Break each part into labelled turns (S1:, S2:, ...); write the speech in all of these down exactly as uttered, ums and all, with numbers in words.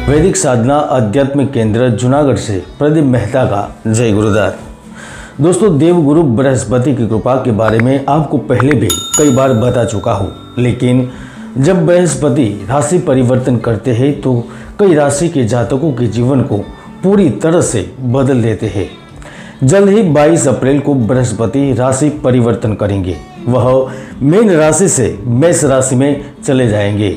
S1: वैदिक साधना आध्यात्मिक केंद्र जूनागढ़ से प्रदीप मेहता का जय गुरुदार। दोस्तों, देवगुरु बृहस्पति की कृपा के बारे में आपको पहले भी कई बार बता चुका हूँ, लेकिन जब बृहस्पति राशि परिवर्तन करते हैं तो कई राशि के जातकों के जीवन को पूरी तरह से बदल देते हैं। जल्द ही बाईस अप्रैल को बृहस्पति राशि परिवर्तन करेंगे। वह मीन राशि से मेष राशि में चले जाएंगे।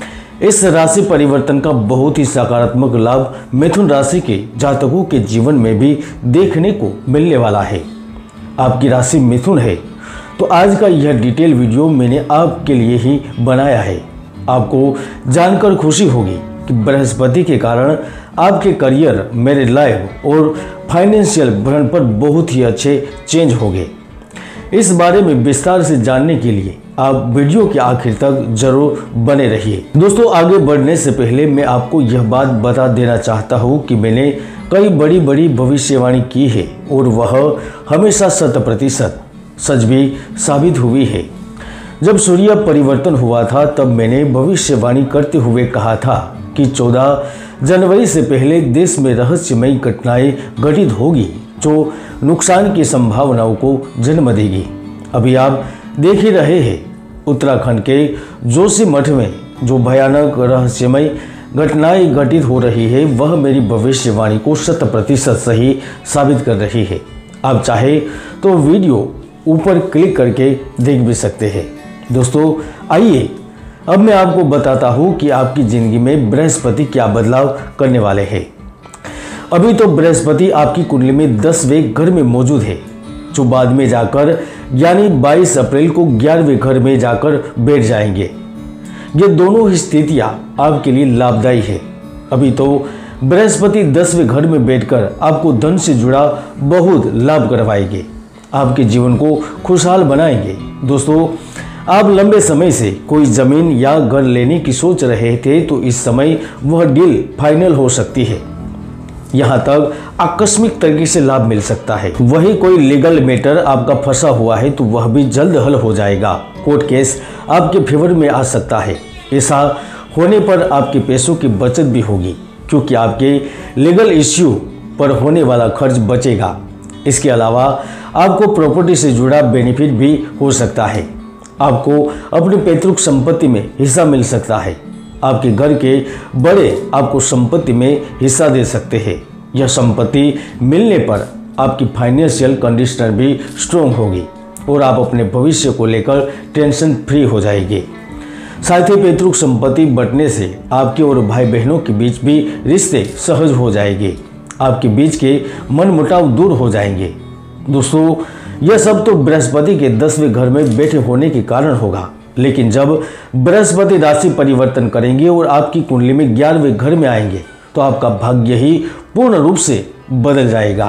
S1: इस राशि परिवर्तन का बहुत ही सकारात्मक लाभ मिथुन राशि के जातकों के जीवन में भी देखने को मिलने वाला है। आपकी राशि मिथुन है तो आज का यह डिटेल वीडियो मैंने आपके लिए ही बनाया है। आपको जानकर खुशी होगी कि बृहस्पति के कारण आपके करियर, मैरिज लाइफ और फाइनेंशियल भरण पर बहुत ही अच्छे चेंज होंगे। इस बारे में विस्तार से जानने के लिए आप वीडियो के आखिर तक जरूर बने रहिए। दोस्तों, आगे बढ़ने से पहले मैं आपको यह बात बता देना चाहता हूँ कि मैंने कई बड़ी बड़ी भविष्यवाणी की है और वह हमेशा शत प्रतिशत सच भी साबित हुई है। जब सूर्य परिवर्तन हुआ था तब मैंने भविष्यवाणी करते हुए कहा था कि चौदह जनवरी से पहले देश में रहस्यमयी घटनाएं घटित होगी जो नुकसान की संभावनाओं को जन्म देगी। अभी आप देख ही रहे हैं उत्तराखंड के जोशीमठ में जो भयानक रहस्यमय घटनाएं घटित हो रही है, वह मेरी भविष्यवाणी को शत प्रतिशत सही साबित कर रही है। आप चाहे तो वीडियो ऊपर क्लिक करके देख भी सकते हैं। दोस्तों, आइए अब मैं आपको बताता हूँ कि आपकी ज़िंदगी में बृहस्पति क्या बदलाव करने वाले हैं। अभी तो बृहस्पति आपकी कुंडली में दसवें घर में मौजूद है, जो बाद में जाकर यानी बाईस अप्रैल को ग्यारहवें घर में जाकर बैठ जाएंगे। ये दोनों ही स्थितियां आपके लिए लाभदायी है। अभी तो बृहस्पति दसवें घर में बैठकर आपको धन से जुड़ा बहुत लाभ करवाएंगे, आपके जीवन को खुशहाल बनाएंगे। दोस्तों, आप लंबे समय से कोई जमीन या घर लेने की सोच रहे थे तो इस समय वह डील फाइनल हो सकती है। यहाँ तक आकस्मिक तरीके से लाभ मिल सकता है। वही कोई लीगल मैटर आपका फंसा हुआ है तो वह भी जल्द हल हो जाएगा। कोर्ट केस आपके फेवर में आ सकता है। ऐसा होने पर आपके पैसों की बचत भी होगी, क्योंकि आपके लीगल इश्यू पर होने वाला खर्च बचेगा। इसके अलावा आपको प्रॉपर्टी से जुड़ा बेनिफिट भी हो सकता है। आपको अपनी पैतृक संपत्ति में हिस्सा मिल सकता है। आपके घर के बड़े आपको संपत्ति में हिस्सा दे सकते हैं। यह संपत्ति मिलने पर आपकी फाइनेंशियल कंडीशन भी स्ट्रॉन्ग होगी और आप अपने भविष्य को लेकर टेंशन फ्री हो जाएंगे। साथ ही पैतृक संपत्ति बंटने से आपके और भाई बहनों के बीच भी रिश्ते सहज हो जाएंगे। आपके बीच के मनमुटाव दूर हो जाएंगे। दोस्तों, यह सब तो बृहस्पति के दसवें घर में बैठे होने के कारण होगा, लेकिन जब बृहस्पति राशि परिवर्तन करेंगे और आपकी कुंडली में ग्यारहवें घर में आएंगे तो आपका भाग्य ही पूर्ण रूप से बदल जाएगा।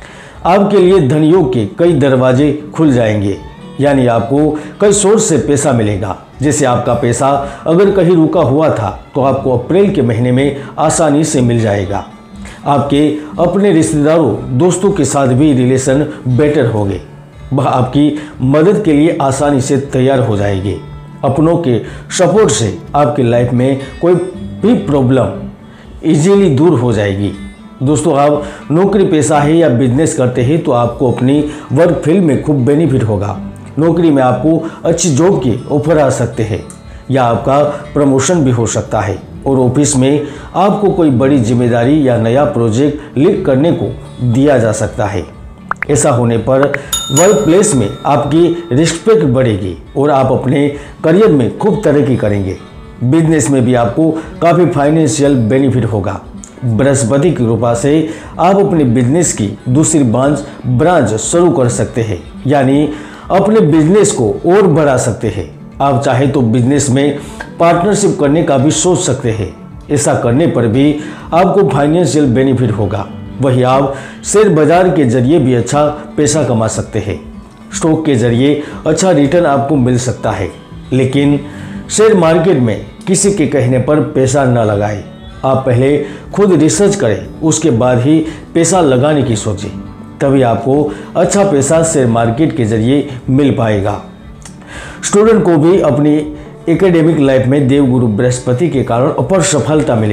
S1: आपके लिए धन योग के कई दरवाजे खुल जाएंगे, यानी आपको कई सोर्स से पैसा मिलेगा। जैसे आपका पैसा अगर कहीं रुका हुआ था तो आपको अप्रैल के महीने में आसानी से मिल जाएगा। आपके अपने रिश्तेदारों, दोस्तों के साथ भी रिलेशन बेटर होंगे। वह आपकी मदद के लिए आसानी से तैयार हो जाएंगे। अपनों के सपोर्ट से आपकी लाइफ में कोई भी प्रॉब्लम इजीली दूर हो जाएगी। दोस्तों, आप नौकरी पेशा है या बिजनेस करते हैं तो आपको अपनी वर्क फील्ड में खूब बेनिफिट होगा। नौकरी में आपको अच्छी जॉब के ऑफर आ सकते हैं या आपका प्रमोशन भी हो सकता है और ऑफिस में आपको कोई बड़ी जिम्मेदारी या नया प्रोजेक्ट लीड करने को दिया जा सकता है। ऐसा होने पर वर्क प्लेस में आपकी रिस्पेक्ट बढ़ेगी और आप अपने करियर में खूब तरक्की करेंगे। बिजनेस में भी आपको काफ़ी फाइनेंशियल बेनिफिट होगा। बृहस्पति की कृपा से आप अपने बिजनेस की दूसरी ब्रांच ब्रांच शुरू कर सकते हैं, यानी अपने बिजनेस को और बढ़ा सकते हैं। आप चाहे तो बिजनेस में पार्टनरशिप करने का भी सोच सकते हैं। ऐसा करने पर भी आपको फाइनेंशियल बेनिफिट होगा। वही आप शेयर बाजार के जरिए भी अच्छा पैसा कमा सकते हैं। स्टॉक के जरिए अच्छा रिटर्न आपको मिल सकता है, लेकिन शेयर मार्केट में किसी के कहने पर पैसा न लगाएं। आप पहले खुद रिसर्च करें, उसके बाद ही पैसा लगाने की सोचें, तभी आपको अच्छा पैसा शेयर मार्केट के जरिए मिल पाएगा। स्टूडेंट को भी अपनी एकेडमिक लाइफ में देवगुरु बृहस्पति के कारण अपर सफलता मिलेगी।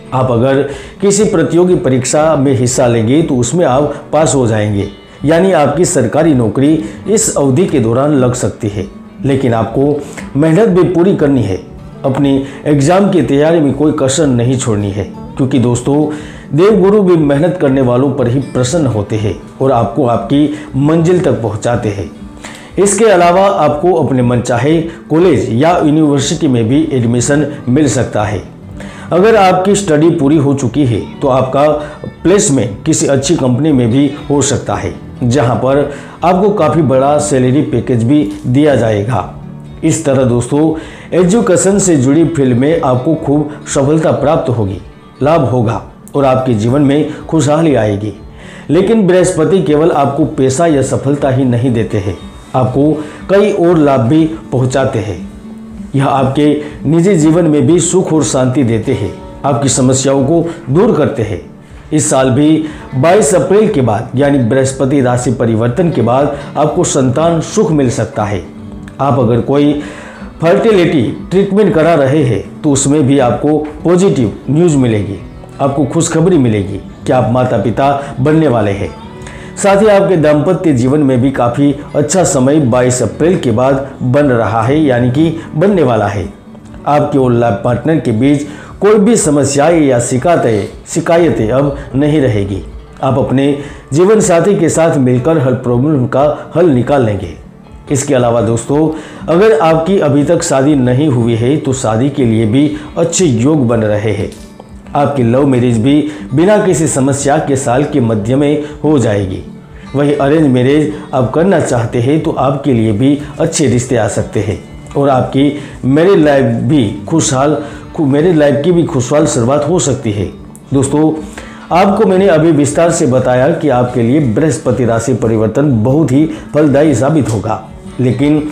S1: आप अगर किसी प्रतियोगी परीक्षा में हिस्सा लेंगे तो उसमें आप पास हो जाएंगे, यानी आपकी सरकारी नौकरी इस अवधि के दौरान लग सकती है। लेकिन आपको मेहनत भी पूरी करनी है, अपनी एग्ज़ाम की तैयारी में कोई कसर नहीं छोड़नी है, क्योंकि दोस्तों देवगुरु भी मेहनत करने वालों पर ही प्रसन्न होते हैं और आपको आपकी मंजिल तक पहुंचाते हैं। इसके अलावा आपको अपने मनचाहे कॉलेज या यूनिवर्सिटी में भी एडमिशन मिल सकता है। अगर आपकी स्टडी पूरी हो चुकी है तो आपका प्लेसमेंट किसी अच्छी कंपनी में भी हो सकता है, जहां पर आपको काफ़ी बड़ा सैलरी पैकेज भी दिया जाएगा। इस तरह दोस्तों एजुकेशन से जुड़ी फील्ड में आपको खूब सफलता प्राप्त होगी, लाभ होगा और आपके जीवन में खुशहाली आएगी। लेकिन बृहस्पति केवल आपको पैसा या सफलता ही नहीं देते हैं, आपको कई और लाभ भी पहुंचाते हैं। यह आपके निजी जीवन में भी सुख और शांति देते हैं, आपकी समस्याओं को दूर करते हैं। इस साल भी बाईस अप्रैल के बाद यानी बृहस्पति राशि परिवर्तन के बाद आपको संतान सुख मिल सकता है। आप अगर कोई फर्टिलिटी ट्रीटमेंट करा रहे हैं तो उसमें भी आपको पॉजिटिव न्यूज़ मिलेगी, आपको खुशखबरी मिलेगी कि आप माता पिता बनने वाले हैं। साथ ही आपके दाम्पत्य जीवन में भी काफ़ी अच्छा समय बाईस अप्रैल के बाद बन रहा है, यानी कि बनने वाला है। आपके और लाइफ पार्टनर के बीच कोई भी समस्याएं या शिकायतें शिकायतें अब नहीं रहेगी। आप अपने जीवन साथी के साथ मिलकर हर प्रॉब्लम का हल निकाल लेंगे। इसके अलावा दोस्तों अगर आपकी अभी तक शादी नहीं हुई है तो शादी के लिए भी अच्छे योग बन रहे हैं। आपकी लव मैरिज भी बिना किसी समस्या के साल के मध्य में हो जाएगी। वही अरेंज मैरिज आप करना चाहते हैं तो आपके लिए भी अच्छे रिश्ते आ सकते हैं और आपकी मैरिज लाइफ भी खुशहाल मैरिज लाइफ की भी खुशहाल शुरुआत हो सकती है। दोस्तों आपको मैंने अभी विस्तार से बताया कि आपके लिए बृहस्पति राशि परिवर्तन बहुत ही फलदायी साबित होगा, लेकिन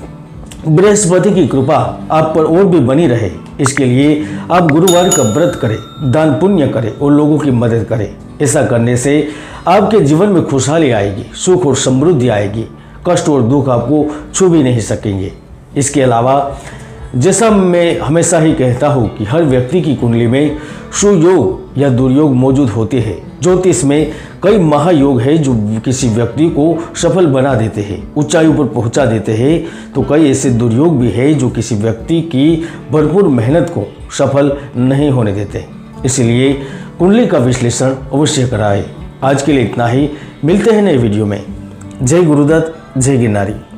S1: बृहस्पति की कृपा आप पर और भी बनी रहे इसके लिए आप गुरुवार का व्रत करें, दान पुण्य करें और लोगों की मदद करें। ऐसा करने से आपके जीवन में खुशहाली आएगी, सुख और समृद्धि आएगी, कष्ट और दुख आपको छू भी नहीं सकेंगे। इसके अलावा जैसा मैं हमेशा ही कहता हूँ कि हर व्यक्ति की कुंडली में सुयोग या दुर्योग मौजूद होते हैं। ज्योतिष में कई महायोग है जो किसी व्यक्ति को सफल बना देते हैं, ऊंचाइयों पर पहुंचा देते हैं, तो कई ऐसे दुर्योग भी है जो किसी व्यक्ति की भरपूर मेहनत को सफल नहीं होने देते। इसलिए कुंडली का विश्लेषण अवश्य कराएं। आज के लिए इतना ही, मिलते हैं नए वीडियो में। जय गुरुदत्त, जय गिरनारी।